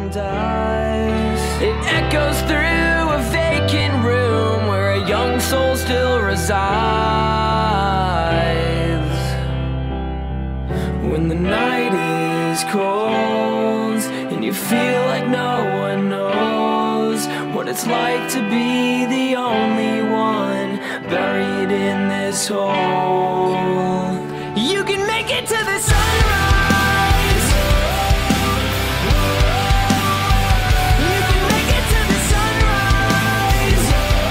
and dies. It echoes through a vacant room where a young soul still resides. When the night is cold and you feel like no one knows what it's like to be the only one buried in this hole. You can make it to the sunrise. You can make it to the sunrise.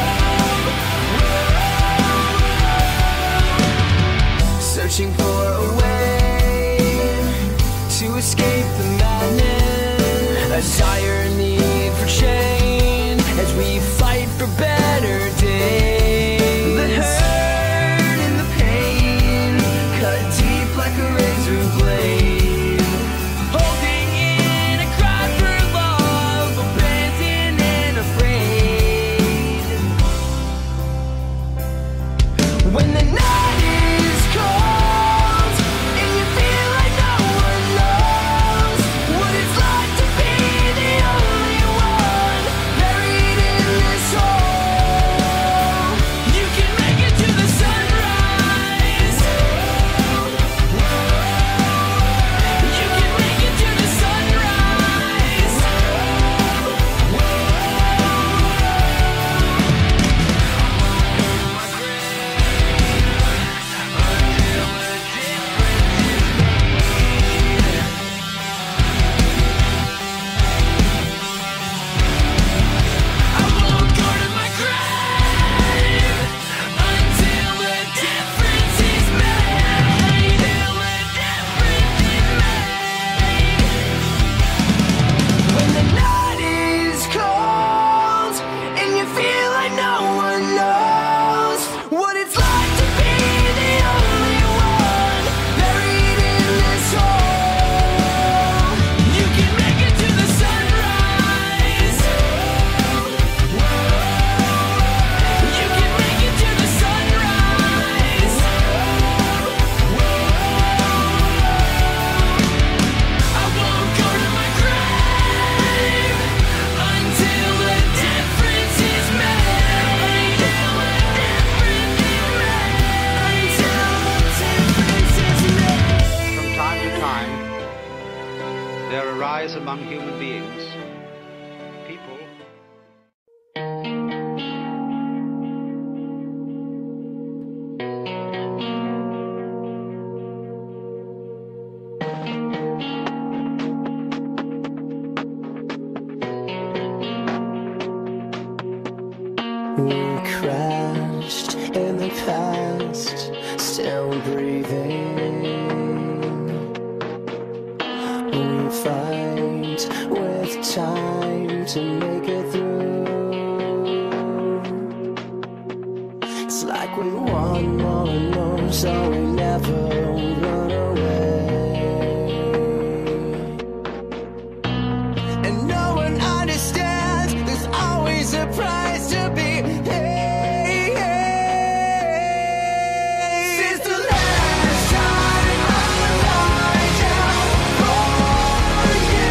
Searching for a way to escape the madness, a dire need for change as we fight for better days. The hurt and the pain cut deep like a razor blade, holding in a cry for love, abandoned and afraid. When the night is cold and you feel like no one knows what it's like to be the only one buried in this hole, you can make it to the sunrise. You can make it to the sunrise. I won't go to my grave until the difference is made. Till the difference is made. When the night is cold and you feel like no one knows what it's like to be the only one buried in this hole, you can make it to the sunrise. You can make it to the sunrise. I won't go to my grave until the difference is made. Till the difference is made. Till the difference is made. From time to time, there arise among human beings people We crashed in the past, still breathing. We fight with time to make it through. It's like we want more and more, so we never run away. And no one understands, there's always a price to be paid. Since the last time I lied down for you,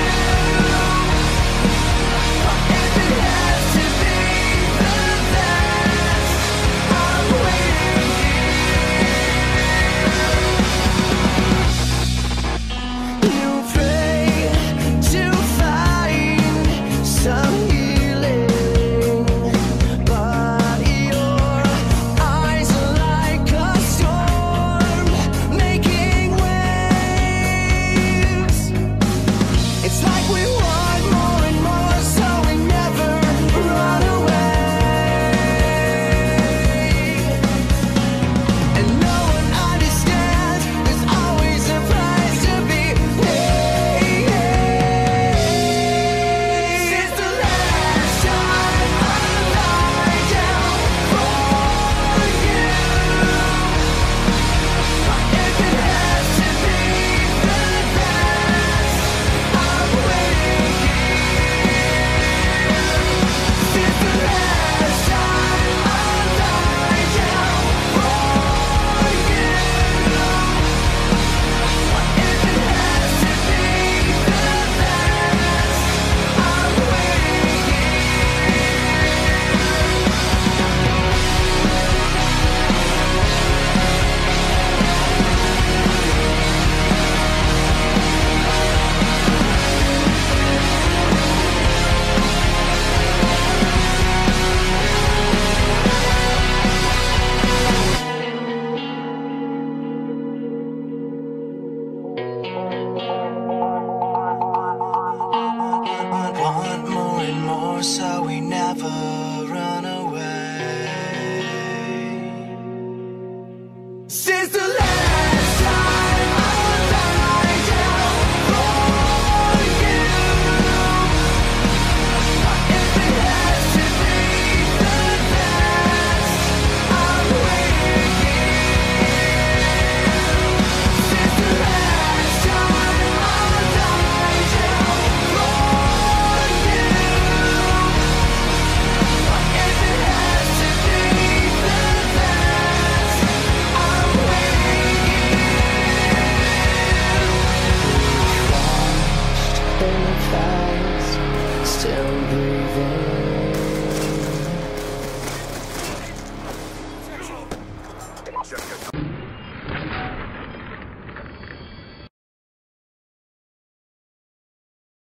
if it has to be the last, I'm waiting here. more so we never run away. Since the last time I died down for you, if it has to be the last, I'm with you. Since the last time I died down for you, if it has to be the last, I'm with you. In the past, still breathing.